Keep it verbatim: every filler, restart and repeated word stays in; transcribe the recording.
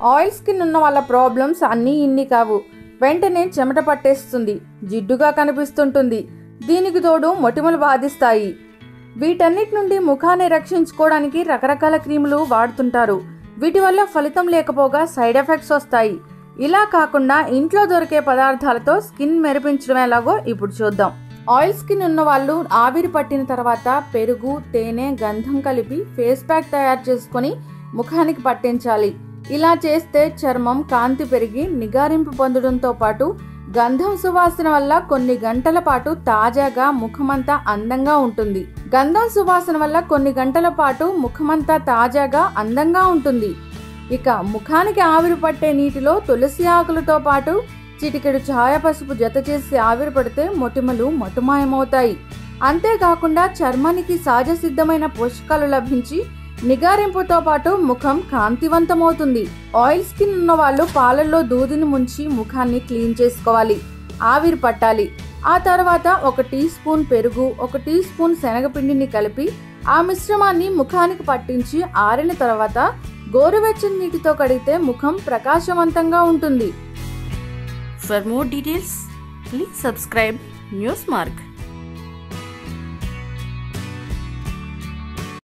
Oil skin ఉన్న వాళ్ళ problems అన్నీ ఇన్ని కావు. వెంటనే చెమట పట్టేస్తుంది, జిడ్డుగా కనిపిస్తుంటుంది. దీనికి తోడు మొటిమలు బాధిస్తాయి. వీటన్నిటి నుండి ముఖాన్ని రక్షించుకోవడానికి రకరకాల క్రీములు వాడుతుంటారు. వీటి వల్ల ఫలితం లేకపోగా సైడ్ ఎఫెక్ట్స్ వస్తాయి. ఇలా కాకుండా ఇంట్లో దొరికే పదార్థాలతో స్కిన్ మెరిపించడం ఎలాగో ఇప్పుడు చూద్దాం. ఆయిల్ స్కిన్ ఉన్న వాళ్ళు ఆవిరి పట్టిన తర్వాత పెరుగు, తేనె, గంధం కలిపి ఫేస్ ప్యాక్ తయారు చేసుకొని ముఖానికి పట్టించాలి. ఇలా చేస్తే చర్మం కాంతి పెరిగి నిగారింపు పొందడంతో పాటు గంధం సువాసన వల్ల కొన్ని గంటల పాటు తాజాగా ముఖమంతా అందంగా ఉంటుంది. గంధం సువాసన వల్ల కొన్ని గంటల పాటు ముఖమంతా తాజాగా అందంగా ఉంటుంది. ఇక ముఖానికి ఆవిరి పట్టే నీటిలో తులసి ఆకులతో పాటు చిటికెడు ఛాయ పసుపు జత చేసి ఆవిరి పడితే మొటిమలు మటుమాయమవుతాయి. అంతేకాకుండా చర్మానికి సహజ సిద్ధమైన పోషకాలు లభించి నిగారింపుతో పాటు ముఖం కాంతివంతమవుతుంది. ఆయిల్ స్కిన్ ఉన్న వాళ్ళు పాలల్లో దూదిని ముంచి ముఖాన్ని క్లీన్ చేసుకోవాలి, ఆవిరి పట్టాలి. ఆ తర్వాత ఒక టీ స్పూన్ పెరుగు, ఒక టీ స్పూన్ శనగపిండిని కలిపి ఆ మిశ్రమాన్ని ముఖానికి పట్టించి ఆరిన తర్వాత గోరువెచ్చని నీటితో కడిగితే ముఖం ప్రకాశవంతంగా ఉంటుంది. For more details, please subscribe Newsmark.